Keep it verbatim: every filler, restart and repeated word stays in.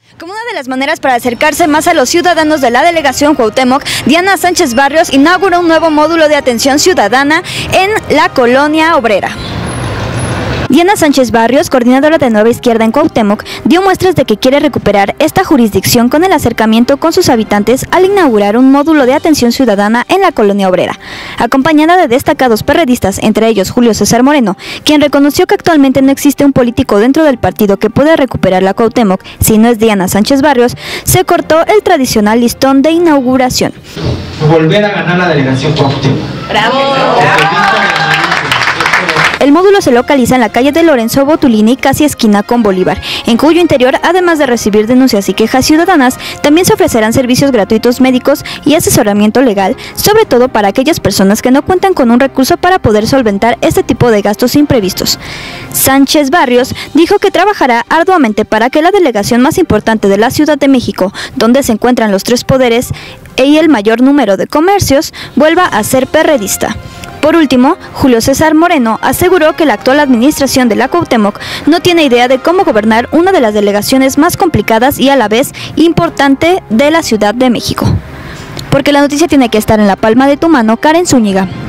Como una de las maneras para acercarse más a los ciudadanos de la delegación Cuauhtémoc, Diana Sánchez Barrios inauguró un nuevo módulo de atención ciudadana en la Colonia Obrera. Diana Sánchez Barrios, coordinadora de Nueva Izquierda en Cuauhtémoc, dio muestras de que quiere recuperar esta jurisdicción con el acercamiento con sus habitantes al inaugurar un módulo de atención ciudadana en la Colonia Obrera, acompañada de destacados perredistas, entre ellos Julio César Moreno, quien reconoció que actualmente no existe un político dentro del partido que pueda recuperar la Cuauhtémoc, si no es Diana Sánchez Barrios. Se cortó el tradicional listón de inauguración. Volver a ganar la delegación Cuauhtémoc. ¡Bravo! El módulo se localiza en la calle de Lorenzo Botulini, casi esquina con Bolívar, en cuyo interior, además de recibir denuncias y quejas ciudadanas, también se ofrecerán servicios gratuitos médicos y asesoramiento legal, sobre todo para aquellas personas que no cuentan con un recurso para poder solventar este tipo de gastos imprevistos. Sánchez Barrios dijo que trabajará arduamente para que la delegación más importante de la Ciudad de México, donde se encuentran los tres poderes y el mayor número de comercios, vuelva a ser perredista. Por último, Julio César Moreno aseguró que la actual administración de la Cuauhtémoc no tiene idea de cómo gobernar una de las delegaciones más complicadas y a la vez importante de la Ciudad de México. Porque la noticia tiene que estar en la palma de tu mano. Karen Zúñiga.